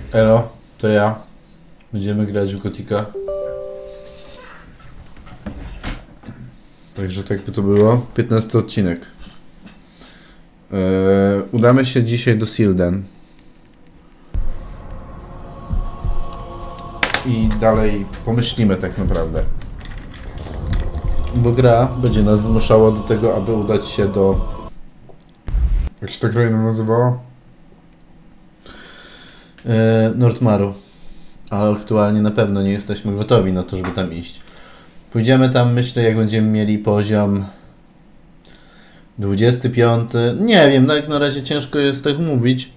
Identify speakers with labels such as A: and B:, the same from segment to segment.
A: Elo, to ja. Będziemy grać w Gotika. Także tak by to było. 15 odcinek. Udamy się dzisiaj do Silden. I dalej pomyślimy tak naprawdę. Bo gra będzie nas zmuszała do tego, aby udać się do... Jak się ta kraina nazywała? Nordmaru. Ale aktualnie na pewno nie jesteśmy gotowi na to, żeby tam iść. Pójdziemy tam, myślę, jak będziemy mieli poziom 25. Nie wiem, no jak na razie ciężko jest tak mówić.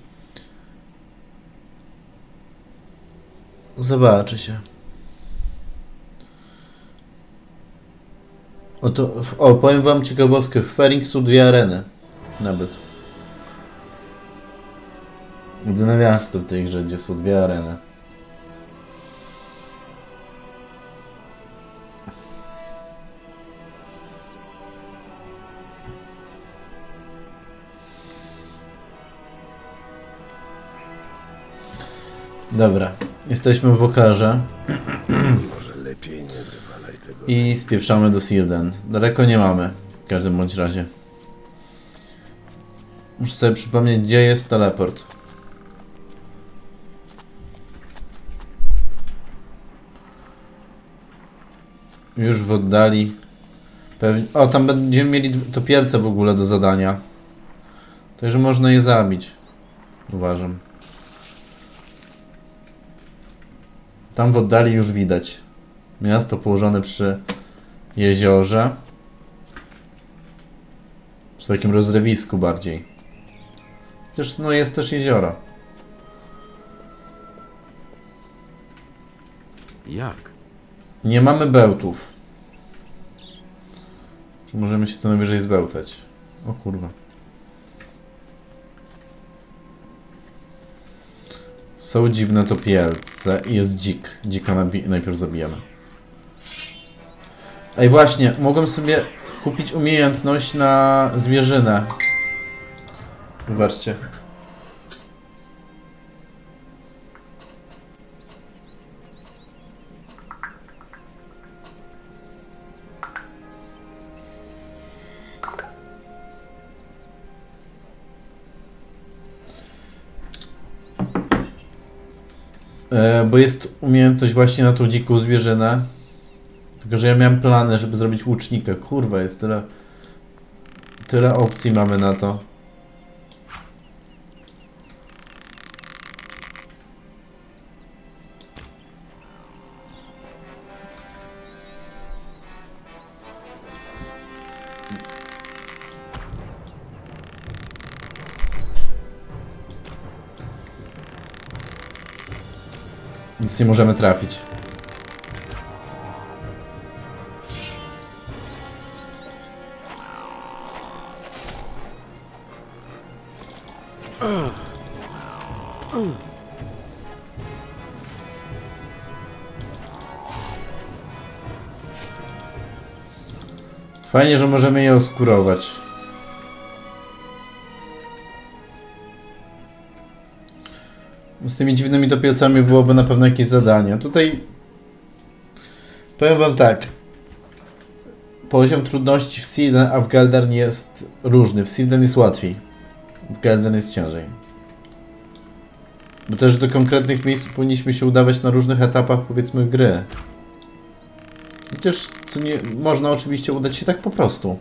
A: Zobaczy się. Powiem wam ciekawostkę. W Feringsu 2 areny. Nawet. Jedyne miasto w tej grze, gdzie są 2 areny. Dobra, jesteśmy w Okarze.
B: Może lepiej nie zwalaj tego.
A: I spieprzamy do Silden. Daleko nie mamy, w każdym bądź razie. Muszę sobie przypomnieć, gdzie jest teleport. Już w oddali. Pewnie... O, tam będziemy mieli topielce w ogóle do zadania. Także można je zabić. Uważam. Tam w oddali już widać miasto położone przy jeziorze. Przy takim rozlewisku bardziej. Chociaż no jest też jezioro.
B: Jak?
A: Nie mamy bełtów. Czy możemy się co najwyżej zbełtać? O kurwa. Są dziwne topielce i jest dzik. Dzika najpierw zabijamy. Ej, właśnie, mogłem sobie kupić umiejętność na zwierzynę. Zobaczcie. Bo jest umiejętność właśnie na tą dziką zwierzynę. Tylko, że ja miałem plany, żeby zrobić łucznika. Kurwa, jest tyle opcji mamy na to. Nic nie możemy trafić. Fajnie, że możemy je oskurować. Z tymi dziwnymi topielcami byłoby na pewno jakieś zadanie. Tutaj powiem wam tak. Poziom trudności w Silden, a w Galdern jest różny. W Silden jest łatwiej. W Galdern jest ciężej. Bo też do konkretnych miejsc powinniśmy się udawać na różnych etapach, powiedzmy, gry. Chociaż co nie, można oczywiście udać się tak po prostu.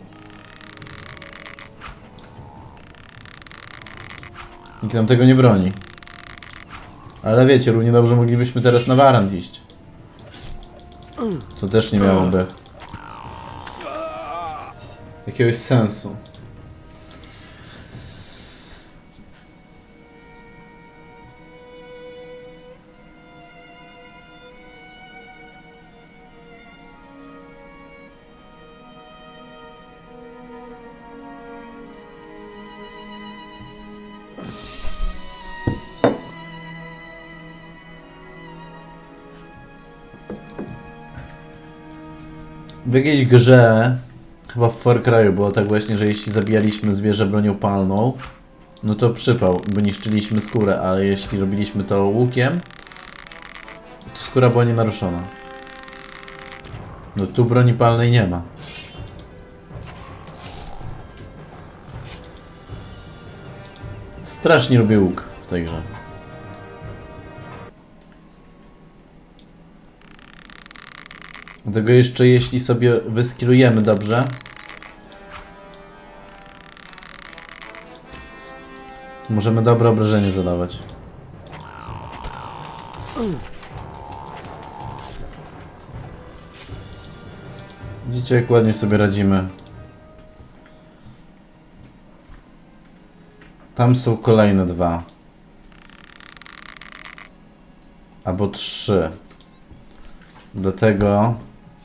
A: Nikt nam tego nie broni. Ale wiecie, równie dobrze moglibyśmy teraz na Warant iść. Co też nie miałoby jakiegoś sensu. W jakiejś grze, chyba w Far Cry'u było tak właśnie, że jeśli zabijaliśmy zwierzę bronią palną, no to przypał, bo niszczyliśmy skórę, ale jeśli robiliśmy to łukiem, to skóra była nienaruszona. No tu broni palnej nie ma. Strasznie lubię łuk w tej grze. Dlatego jeszcze jeśli sobie wyskilujemy dobrze, to możemy dobre obrażenie zadawać. Widzicie, jak ładnie sobie radzimy. Tam są kolejne 2. Albo 3. Do tego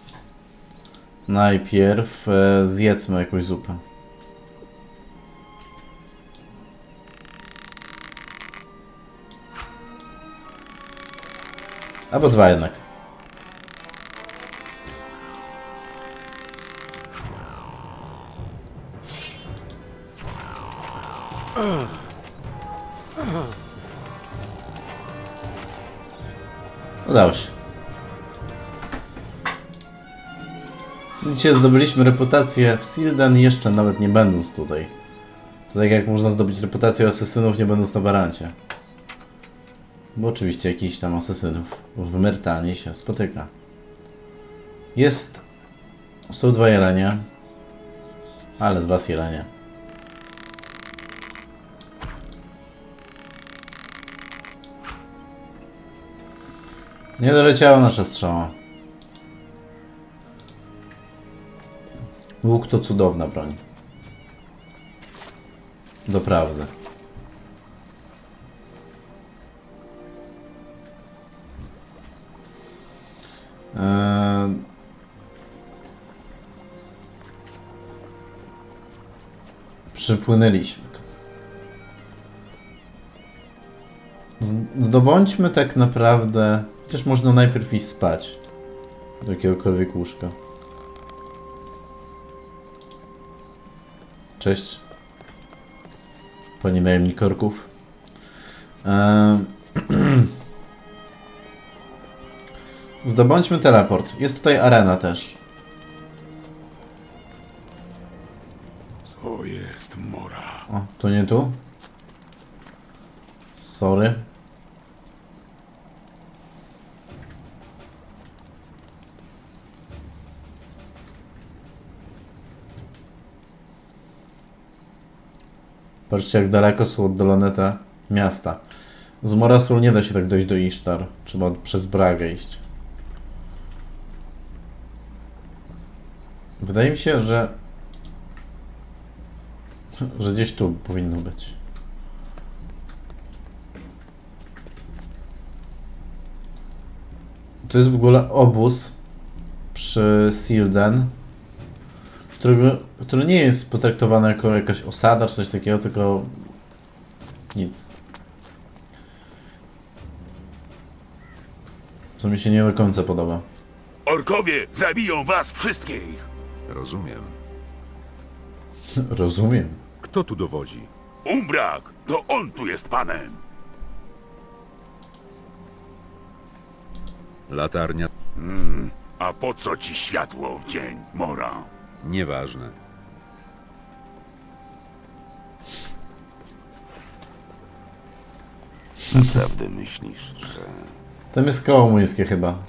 A: najpierw zjedzmy jakąś zupę. Albo 2 jednak. Udało się. Dzisiaj zdobyliśmy reputację w Silden, jeszcze nawet nie będąc tutaj. To tak jak można zdobyć reputację asesynów, nie będąc na Warancie. Bo oczywiście jakiś tam asesynów w Myrtanie się spotyka. Są 2 jelenie. Ale 2 jelenie. Nie doleciała nasza strzała. Łuk to cudowna broń. Doprawdy. Przypłynęliśmy tu. Zdobądźmy tak naprawdę... Chociaż można najpierw iść spać. Do jakiegokolwiek łóżka. Cześć. Panie najemnik orków. Zdobądźmy teleport. Jest tutaj arena też.
B: To jest mora.
A: O, to nie tu? Sorry. Patrzcie, jak daleko są oddalone te miasta. Z Morasul nie da się tak dojść do Ishtar. Trzeba przez Bragę iść. Wydaje mi się, że gdzieś tu powinno być. To jest w ogóle obóz przy Silden, który nie jest potraktowany jako jakaś osada czy coś takiego, tylko nic. Co mi się nie do końca podoba.
C: Orkowie zabiją was wszystkich!
B: Rozumiem.
A: Rozumiem.
B: Kto tu dowodzi?
C: Umbrak, to on tu jest panem!
B: Latarnia?
C: A po co ci światło w dzień, Mora?
B: Nieważne.
C: Naprawdę myślisz, że...
A: Tam jest koło młyńskie chyba.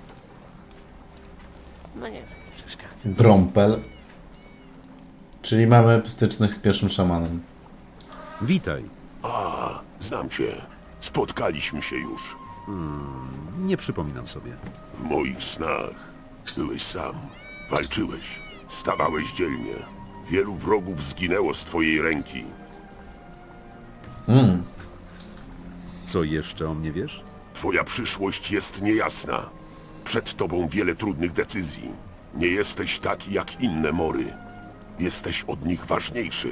D: No nie, to nie przeszkadza.
A: Brompel. Czyli mamy styczność z pierwszym szamanem.
B: Witaj.
C: A, znam cię. Spotkaliśmy się już.
B: Nie przypominam sobie.
C: W moich snach. Byłeś sam. Walczyłeś. Stawałeś dzielnie. Wielu wrogów zginęło z twojej ręki.
B: Co jeszcze o mnie wiesz?
C: Twoja przyszłość jest niejasna. Przed tobą wiele trudnych decyzji. Nie jesteś taki jak inne mory. Jesteś od nich ważniejszy.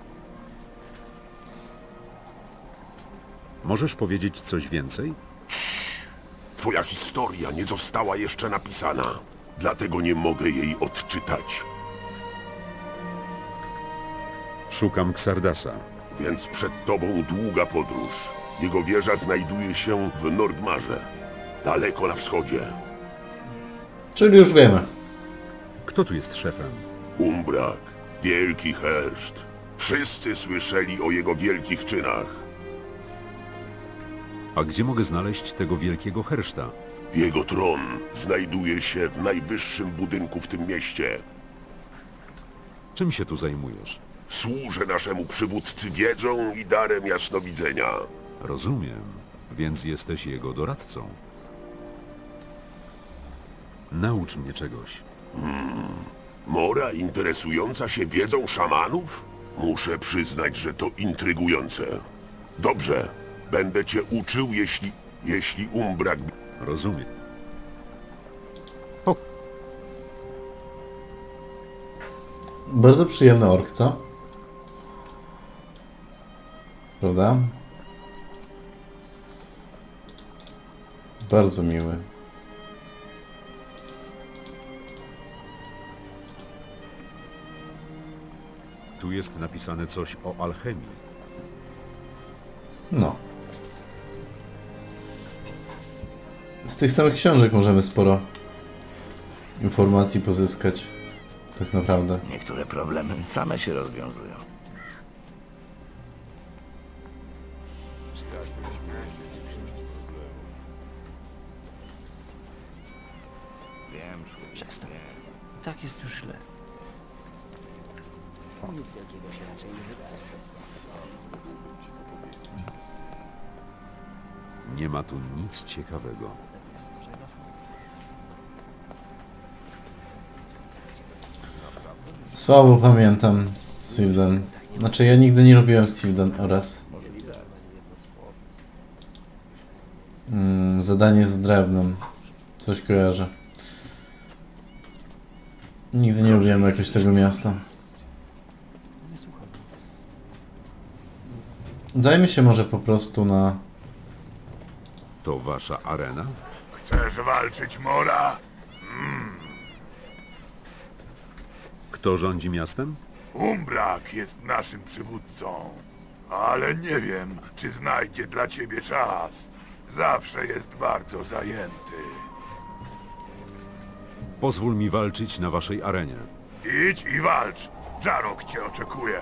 B: Możesz powiedzieć coś więcej?
C: Twoja historia nie została jeszcze napisana. Dlatego nie mogę jej odczytać.
B: Szukam Xardasa.
C: Więc przed tobą długa podróż. Jego wieża znajduje się w Nordmarze, daleko na wschodzie.
A: Czyli już wiemy.
B: Kto tu jest szefem?
C: Umbrak, wielki herszt. Wszyscy słyszeli o jego wielkich czynach.
B: A gdzie mogę znaleźć tego wielkiego herszta?
C: Jego tron znajduje się w najwyższym budynku w tym mieście.
B: Czym się tu zajmujesz?
C: Służę naszemu przywódcy wiedzą i darem jasnowidzenia.
B: Rozumiem, więc jesteś jego doradcą. Naucz mnie czegoś.
C: Mora interesująca się wiedzą szamanów? Muszę przyznać, że to intrygujące. Dobrze, będę cię uczył, jeśli Umbrak...
B: Rozumiem.
A: Bardzo przyjemny ork, co? Prawda? Bardzo miły.
B: Tu jest napisane coś o alchemii.
A: No. Z tych samych książek możemy sporo informacji pozyskać. Tak naprawdę.
D: Niektóre problemy same się rozwiązują. Wiem,
E: Przestań. Tak jest już źle. Nic wielkiego się raczej nie wydarzy.
B: Nie ma tu nic ciekawego.
A: Słabo pamiętam Sylvan. Znaczy ja nigdy nie lubiłem Sylvan oraz zadanie z drewnem. Coś kojarzę. Nigdy nie lubiłem jakoś tego miasta. Dajmy się może po prostu na...
B: To wasza arena?
C: Chcesz walczyć, Mora?
B: Kto rządzi miastem?
C: Umbrak jest naszym przywódcą. Ale nie wiem, czy znajdzie dla ciebie czas. Zawsze jest bardzo zajęty.
B: Pozwól mi walczyć na waszej arenie.
C: Idź i walcz. Jarok cię oczekuje.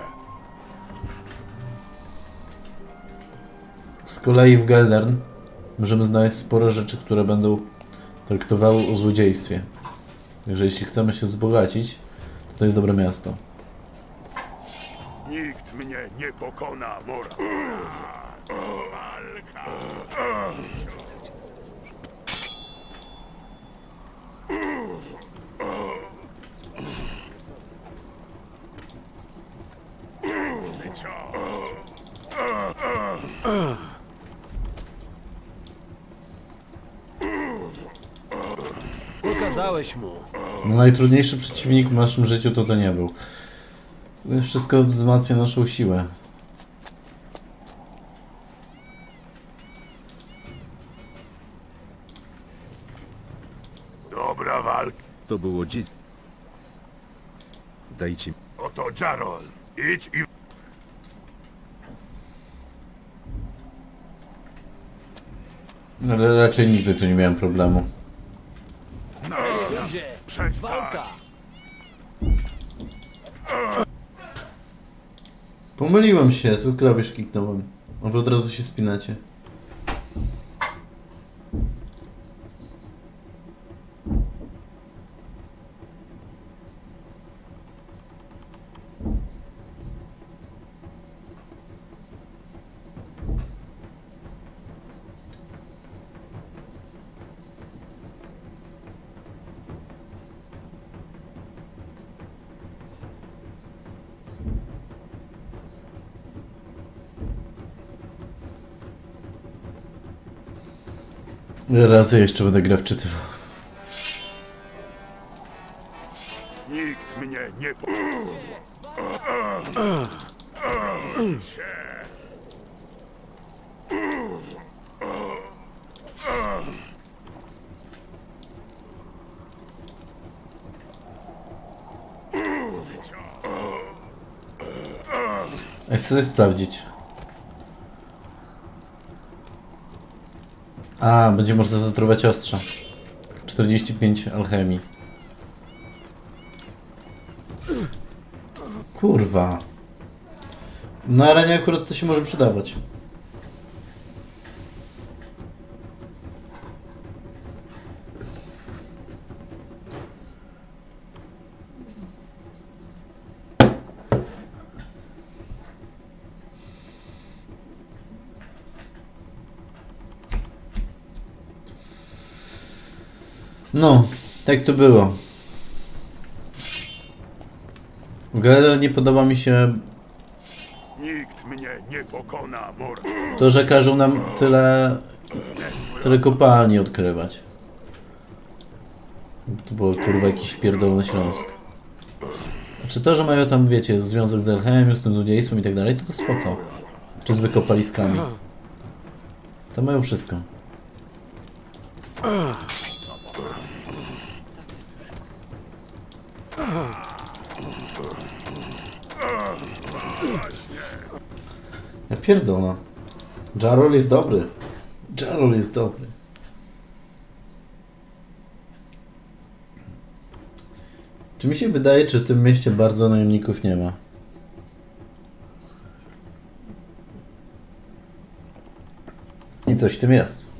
A: Z kolei w Geldern możemy znaleźć sporo rzeczy, które będą traktowały o złodziejstwie. Także jeśli chcemy się wzbogacić, to jest dobre miasto.
C: Nikt mnie nie pokona, Mora. Walka.
E: Pokazałeś mu.
A: No, najtrudniejszy przeciwnik w naszym życiu to nie był. Wszystko wzmacnia naszą siłę.
C: Dobra walka.
B: To było dzieci. Dajcie mi.
C: Oto Jarol. Idź i...
A: Ale raczej nigdy tu nie miałem problemu.
E: Ludzie,
C: Przestań.
E: walka!
A: Pomyliłem się, zły klawisz kliknąłem. A wy od razu się spinacie. Ile razy jeszcze będę grę wczytywał.
C: Nikt mnie nie po...
A: Ja chcę coś sprawdzić. A, będzie można zatruwać ostrza. 45 alchemii. Kurwa. Na arenie akurat to się może przydawać. No, tak to było. Galer nie podoba mi się
C: Nikt mnie nie pokona, Mor.
A: to, że każą nam tyle kopalni odkrywać. To było kurwa jakiś pierdolony Śląsk. Znaczy to, że mają tam, wiecie, związek z alchemią, z tym złodziejstwem i tak dalej, to spoko. Czy z wykopaliskami. To mają wszystko. Ja pierdolę. Jarol jest dobry. Jarol jest dobry. Czy mi się wydaje, czy w tym mieście bardzo najemników nie ma? I coś w tym jest.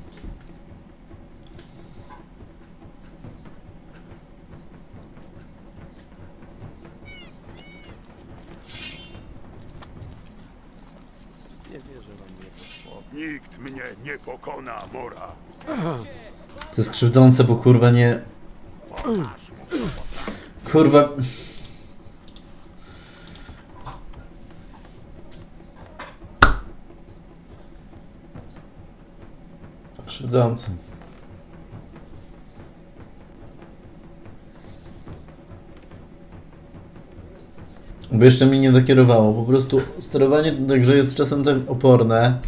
C: Nikt mnie nie pokona, Mora.
A: To jest krzywdzące, bo kurwa nie... Kurwa... Krzywdzące. Bo jeszcze mi nie dokierowało. Po prostu sterowanie do tej grze jest czasem tak oporne.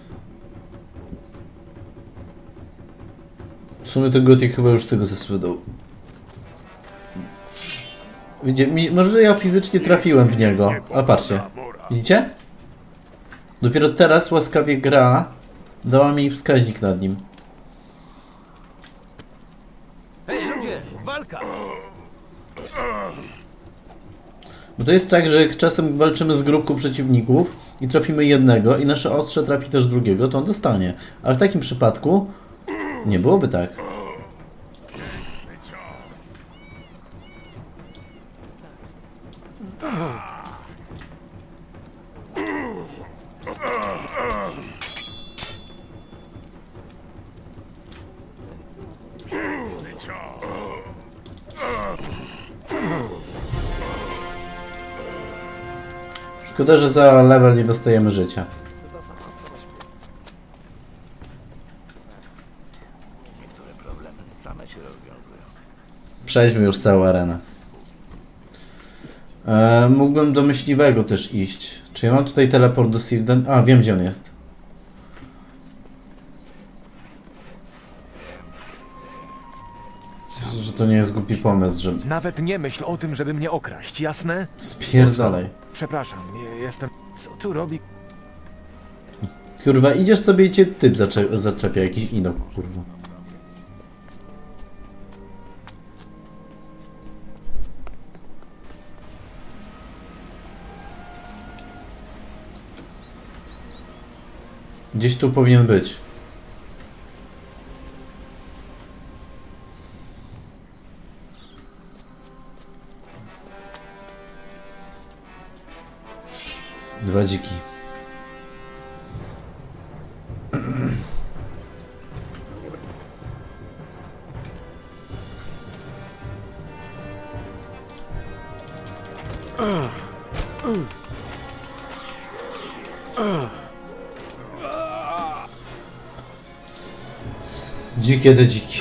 A: W sumie to Gothic chyba już z tego zesłydał. Widzicie, może ja fizycznie trafiłem w niego, ale patrzcie. Widzicie? Dopiero teraz łaskawie gra dała mi wskaźnik nad nim.
E: Hej ludzie, walka!
A: Bo to jest tak, że jak czasem walczymy z grupką przeciwników i trafimy jednego i nasze ostrze trafi też drugiego, to on dostanie. Ale w takim przypadku nie byłoby tak. Szkoda, że za level nie dostajemy życia.
D: Niektóre problemy same się rozwiązują.
A: Przejdźmy już całą arenę. Mógłbym do myśliwego też iść. Czy ja mam tutaj teleport do Sirden? A, wiem gdzie on jest. Że to nie jest głupi pomysł, żeby...
F: Nawet nie myśl o tym, żeby mnie okraść, jasne?
A: Spierdalaj.
F: Przepraszam, jestem... Co tu robi?
A: Kurwa, idziesz sobie i cię typ zaczepia, jakiś inok, kurwa. Gdzieś tu powinien być. Dwa dziki. Dzikie te dziki.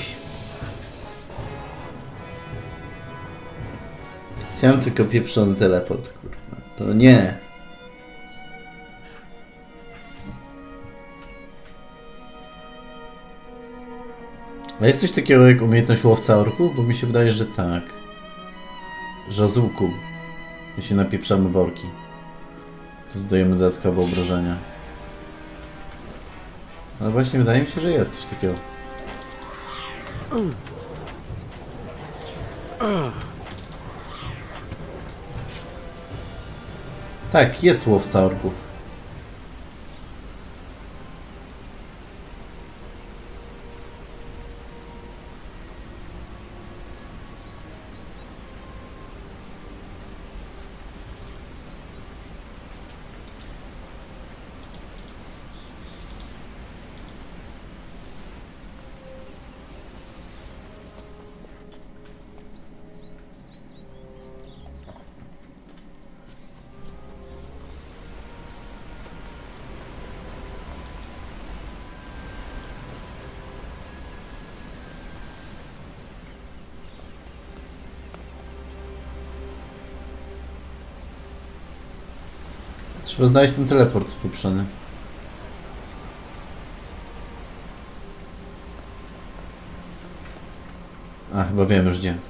A: Chciałem tylko pieprzony teleport, kurwa. To nie. A jest coś takiego jak umiejętność łowca orków? Bo mi się wydaje, że tak. Że z łuku. Jeśli napieprzamy worki. Zdajemy dodatkowe obrażenia. Ale właśnie wydaje mi się, że jest coś takiego. Tak, jest łowca orków. Trzeba znaleźć ten teleport pieprzony. A, chyba wiem już gdzie.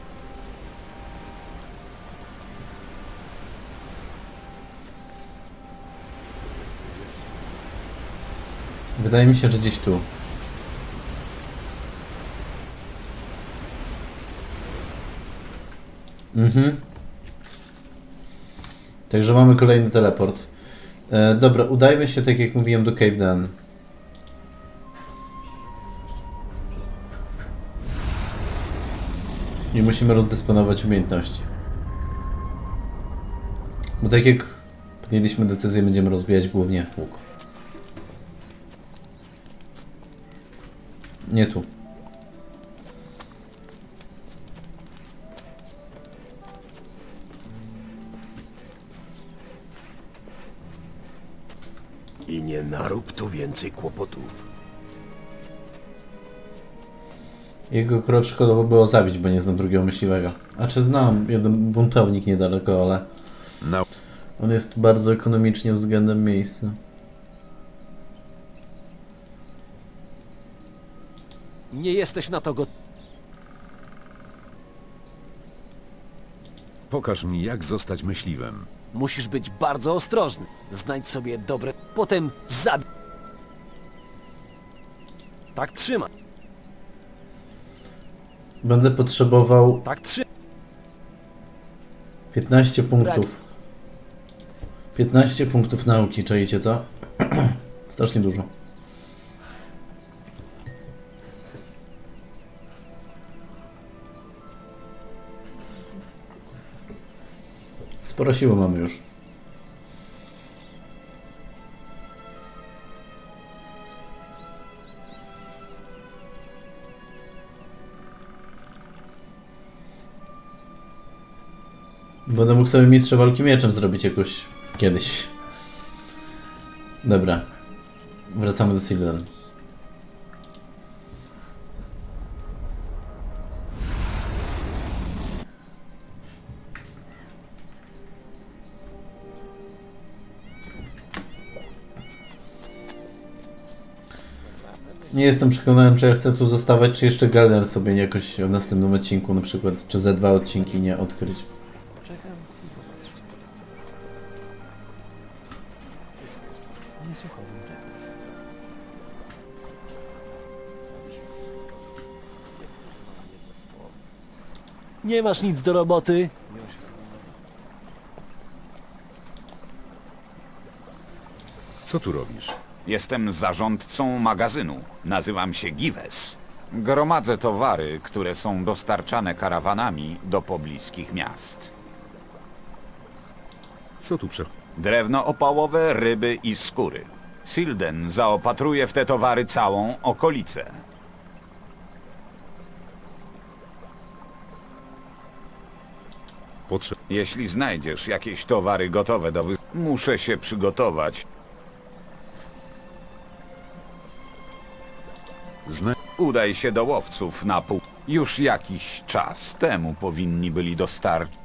A: Wydaje mi się, że gdzieś tu. Także mamy kolejny teleport. Dobra, udajmy się, tak jak mówiłem, do Cape Dan. I musimy rozdysponować umiejętności. Bo tak jak podjęliśmy decyzję, będziemy rozwijać głównie łuk. Nie tu.
C: I nie narób tu więcej kłopotów.
A: Jego akurat szkoda było zabić, bo nie znam drugiego myśliwego. A czy znam jeden buntownik niedaleko, ale
B: No.
A: on jest bardzo ekonomicznie względem miejsca.
E: Nie jesteś na to gotowy.
B: Pokaż mi, jak zostać myśliwym.
E: Musisz być bardzo ostrożny. Znajdź sobie dobre... Potem zabij. Tak trzymaj.
A: Będę potrzebował
E: Tak trzymaj.
A: 15 punktów. 15 punktów nauki, czajcie to? Strasznie dużo. Sporo siły mamy już. Będę mógł sobie mistrza walki mieczem zrobić jakoś kiedyś. Dobra. Wracamy do Sildan. Nie jestem przekonany, czy ja chcę tu zostawać, czy jeszcze Galder sobie jakoś w następnym odcinku na przykład, czy ze 2 odcinki nie odkryć.
E: Nie masz nic do roboty?
B: Co tu robisz?
G: Jestem zarządcą magazynu. Nazywam się Gives. Gromadzę towary, które są dostarczane karawanami do pobliskich miast.
B: Co tu
G: Drewno opałowe, ryby i skóry. Silden zaopatruje w te towary całą okolicę. Jeśli znajdziesz jakieś towary gotowe do muszę się przygotować. Udaj się do łowców na pół. Już jakiś czas temu powinni byli dostarczyć.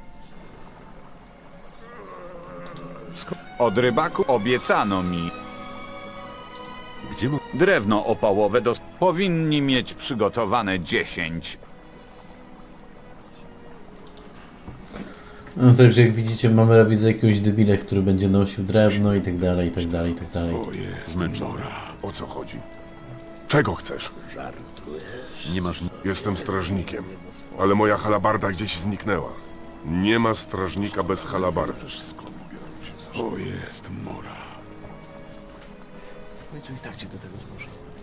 G: Od rybaku obiecano mi.
B: Gdzie mo...
G: Drewno opałowe powinni mieć przygotowane 10.
A: No także jak widzicie, mamy robić z jakiegoś debila, który będzie nosił drewno i tak dalej, i tak dalej, i tak dalej.
C: O jest, Mora. O co chodzi? Czego chcesz?
B: Nie masz...
C: Jestem strażnikiem, ale moja halabarda gdzieś zniknęła. Nie ma strażnika bez halabardy. O jest, Mora.
E: No i co i tak cię do tego zmuszę.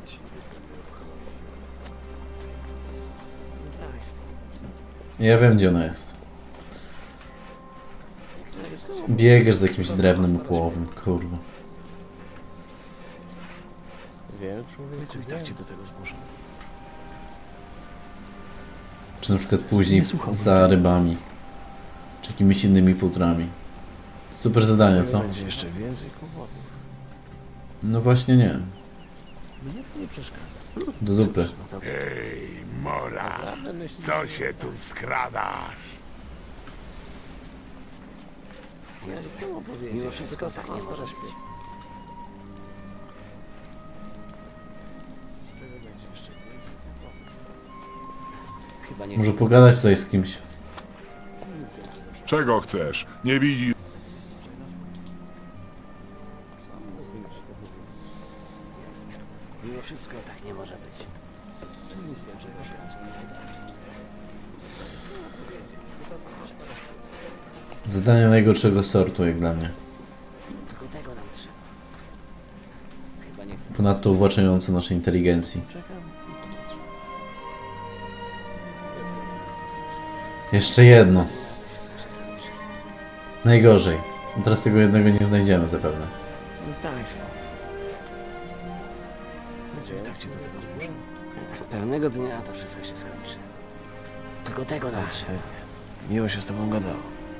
A: Ja wiem, gdzie ona jest. Biegasz z jakimś drewnem upłowym, kurwa.
E: Wiem, człowiek, co i tak cię do tego zmuszę.
A: Czy na przykład później za rybami. Czy jakimiś innymi futrami. Super zadanie, co?
E: Będzie jeszcze więcej kłopotów.
A: No właśnie nie.
E: Mnie to nie przeszkadza.
A: Do dupy.
E: No to
C: Ej, Mora,
E: naprawdę myślisz,
C: co się tu skradasz?
E: ja z tym opowiedzieć. Mimo wszystko tak nie stara śpiew. Z tego będzie jeszcze więcej kłopotów. Chyba nie
A: Może pogadać tutaj z kimś.
C: Czego chcesz? Nie widzisz?
E: Mimo wszystko tak nie może być. Nic więcej się nie wydaje.
A: Zadanie najgorszego sortu, jak dla mnie.
E: Tylko tego nam trzeba. Chyba nie chcę.
A: Ponadto uwłaczające naszej inteligencji.
E: Czekam.
A: Jeszcze jedno. Najgorzej. Teraz tego jednego nie znajdziemy zapewne.
E: No tak, spoko. No i tak cię do tego zmuszę. Pewnego dnia to wszystko się skończy. Tylko tego nam trzeba. Miło się z tobą gadało.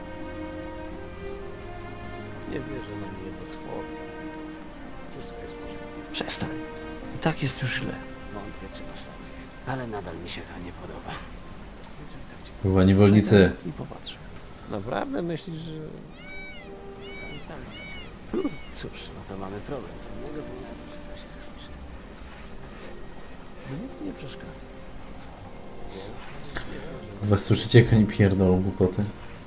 E: Nie wierzę na mnie jedno słowo. Wszystko jest możliwe. Przestań. I tak jest już źle. Wątpię, czy masz rację. Ale nadal mi się to nie podoba.
A: Chyba niewolnicy.
E: I popatrz. Naprawdę myślisz, że... Tak, cóż, no to mamy problem. Pewnego dnia to wszystko się skończy. Mnie to nie przeszkadza.
A: Was słyszycie, jak oni pierdolą głupoty?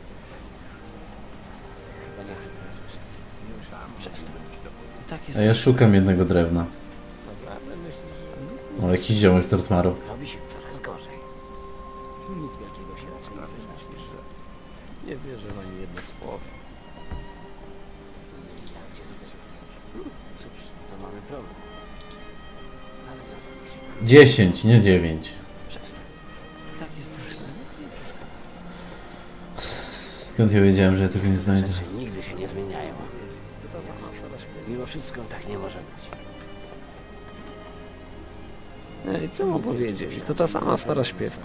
E: Chyba nie chcę tego słyszeć. Przestań. I tak jest.
A: A ja szukam jednego drewna.
E: Naprawdę myślisz, że...
A: O, jakiś ziomek z Dortmaru.
E: Robi się coraz gorzej. Nic wielkiego się raczej nie wydarzy. Myślisz, że... Nie wierzę w ani jedno słowo. Cóż, to mamy problem. Ale nadal mi się to
A: 10, nie 9.
E: przestań. Tak jest już źle.
A: Skąd ja wiedziałem, że ja tego nie znajdę?
E: Rzeczy nigdy się nie zmieniają. Mimo wszystko tak nie może być. Ej, co mu powiedzieć? To ta sama stara śpiewka.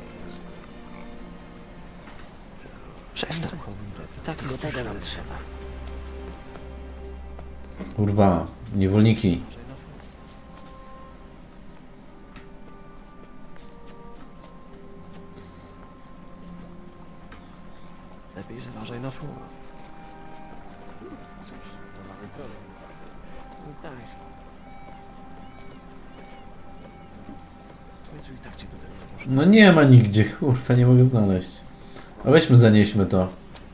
E: Przestań. Tak tylko tego nam trzeba.
A: Kurwa, niewolniki.
E: Lepiej zważaj na słowa. Cóż, to mamy problem. No daj spokój. W końcu i tak cię do tego zmuszę.
A: No nie ma nigdzie, kurwa, nie mogę znaleźć. A weźmy, zanieśmy to.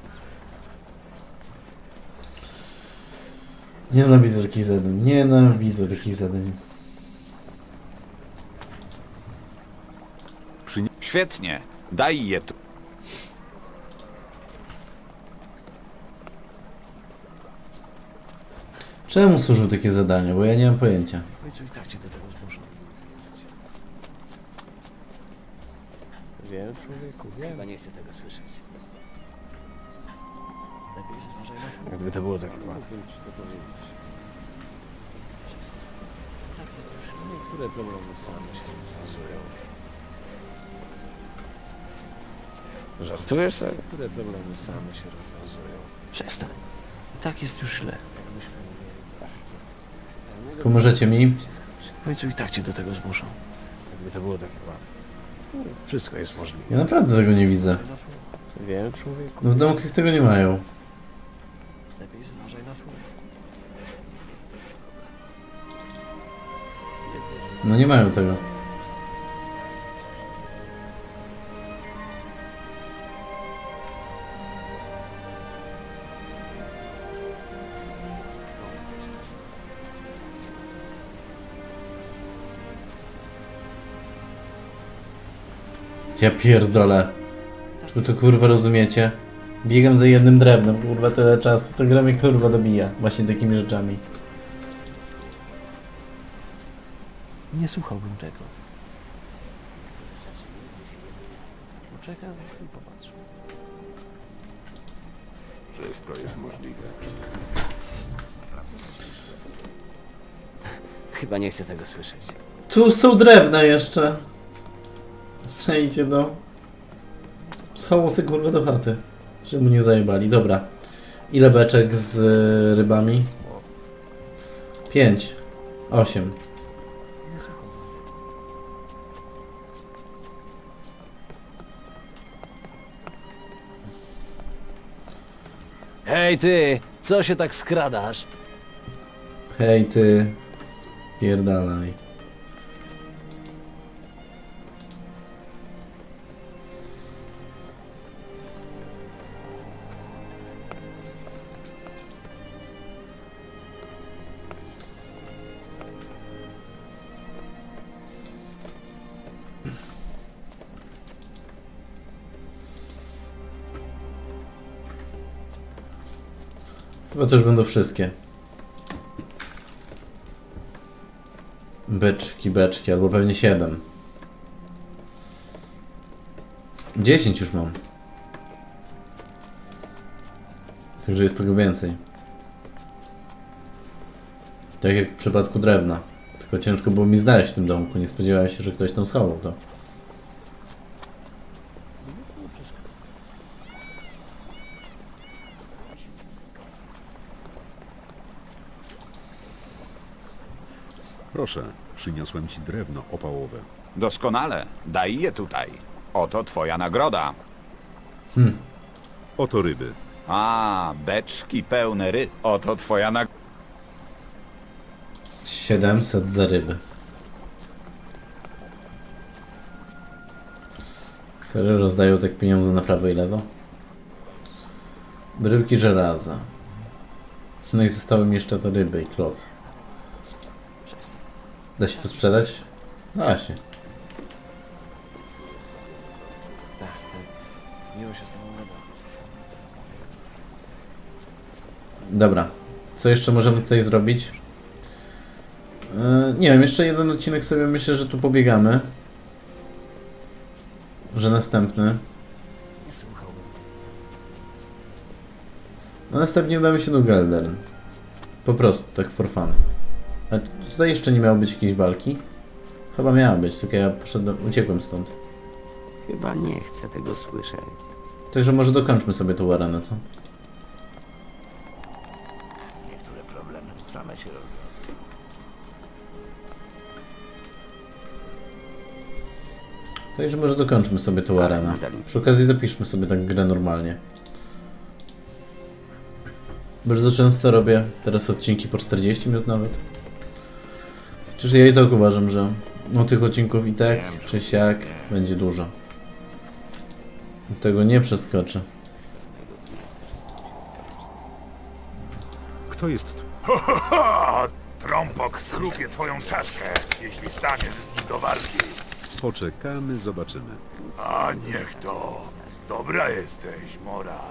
A: Nienawidzę takich zadań, nienawidzę takich zadań.
G: Świetnie. Daj je tu.
A: Czemu służą takie zadania? Bo ja nie mam pojęcia.
E: W końcu i tak cię do tego zmuszę. Wiem, człowieku, wiem. Chyba nie chcę tego słyszeć. Lepiej zważaj na słowa. Gdyby to było tak łatwe. To powiedzieć. Przestań. Tak jest już. Niektóre problemy same się rozwiązują. Żartujesz sobie? Niektóre problemy same się rozwiązują. Przestań. Tak jest już źle.
A: Pomożecie mi?
E: W końcu i tak cię do tego zmuszą. Jakby to było takie łatwe. Wszystko jest możliwe.
A: Ja naprawdę tego nie widzę.
E: Wiem, człowieku.
A: No w domkach tego nie mają.
E: Lepiej zważaj na słowa.
A: No nie mają tego. Ja pierdolę. Czy wy to kurwa rozumiecie? Biegam za jednym drewnem, kurwa tyle czasu. To gra mnie kurwa dobija. Właśnie takimi rzeczami.
E: Nie słuchałbym tego. Poczekam i popatrzę.
C: Wszystko jest możliwe.
E: Chyba nie chcę tego słyszeć.
A: Tu są drewna jeszcze. Jeszcze idzie do... Schową sobie kurwa do chaty. Żeby mu nie zajebali. Dobra. Ile beczek z rybami? 5. 8.
E: Hej ty, co się tak skradasz?
A: Hej ty. Spierdalaj. Chyba to już będą wszystkie. Beczki, albo pewnie 7. 10 już mam. Także jest tego więcej. Tak jak w przypadku drewna. Tylko ciężko było mi znaleźć w tym domku. Nie spodziewałem się, że ktoś tam schował to.
B: Proszę, przyniosłem ci drewno opałowe.
G: Doskonale. Daj je tutaj. Oto twoja nagroda.
B: Oto ryby.
G: A, beczki pełne ryb. Oto twoja nagroda.
A: 700 za ryby. Serio rozdają tak pieniądze na prawo i lewo? Bryłki żelaza. No i zostały mi jeszcze te ryby i kloc. Da się to sprzedać? Da się.
E: Tak. Miło się z tobą gada.
A: Dobra. Co jeszcze możemy tutaj zrobić? Nie wiem, jeszcze jeden odcinek sobie myślę, że tu pobiegamy. Że następny.
E: Nie słuchałbym.
A: No następnie udamy się do Geldern. Po prostu, tak for fun. A tutaj jeszcze nie miało być jakiejś walki? Chyba miała być, tylko ja uciekłem stąd.
E: Chyba nie chcę tego słyszeć.
A: Także może dokończmy sobie tą arenę, co?
D: Niektóre problemy same się robią.
A: Także może dokończmy sobie tą arenę. Przy okazji zapiszmy sobie tak grę normalnie. Bardzo często robię teraz odcinki po 40 minut nawet. Chociaż ja i tak uważam, że no tych odcinków i tak, czy siak, będzie dużo. Tego nie przeskoczę.
B: Kto jest...
C: Ha! Trąpok schrupie twoją czaszkę, jeśli staniesz z nim do walki.
B: Poczekamy, zobaczymy.
C: A niech to. Dobra jesteś, Mora.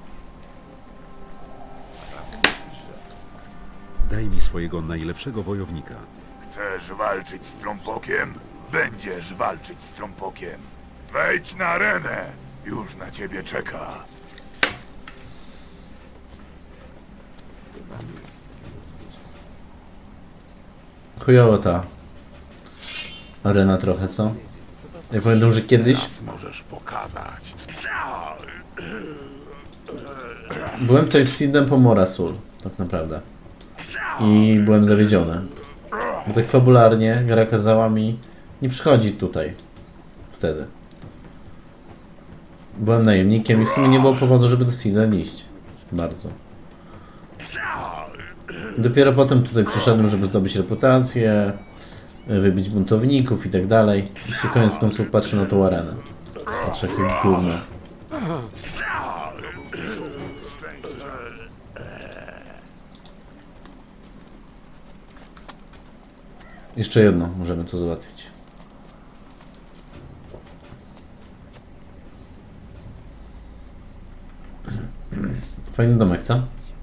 B: Daj mi swojego najlepszego wojownika.
C: Chcesz walczyć z Trąpokiem? Będziesz walczyć z Trąpokiem. Wejdź na arenę. Już na ciebie czeka.
A: Chujowo ta arena trochę, co? Ja pamiętam, że kiedyś
C: Możesz pokazać.
A: byłem tutaj w Sidem po Morasul, tak naprawdę. I byłem zawiedziony. Bo tak fabularnie gra kazała mi nie przychodzić tutaj. Wtedy. Byłem najemnikiem i w sumie nie było powodu, żeby do Siden iść. Bardzo. Dopiero potem tutaj przyszedłem, żeby zdobyć reputację, wybić buntowników i tak dalej. I się koniec końców patrzę na tą arenę. Patrzę jak gówno. Jeszcze jedno możemy tu załatwić. Fajny domek, co?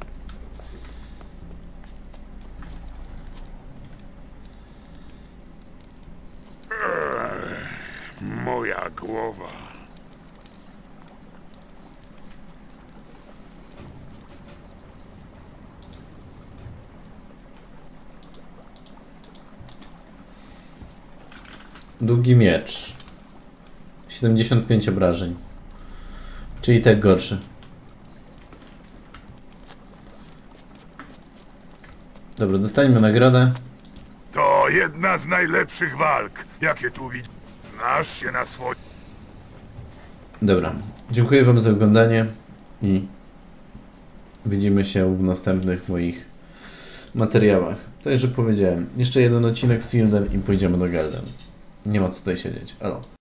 C: Moja głowa.
A: Długi miecz. 75 obrażeń. Czyli tak gorszy. Dobra, dostaniemy nagrodę.
C: To jedna z najlepszych walk, jakie tu widzę. Znasz się na swoim.
A: Dobra, dziękuję wam za oglądanie i widzimy się w następnych moich materiałach. Tak jak powiedziałem, jeszcze jeden odcinek z Silden i pójdziemy do Gelden. Nie ma co tutaj siedzieć. Elo.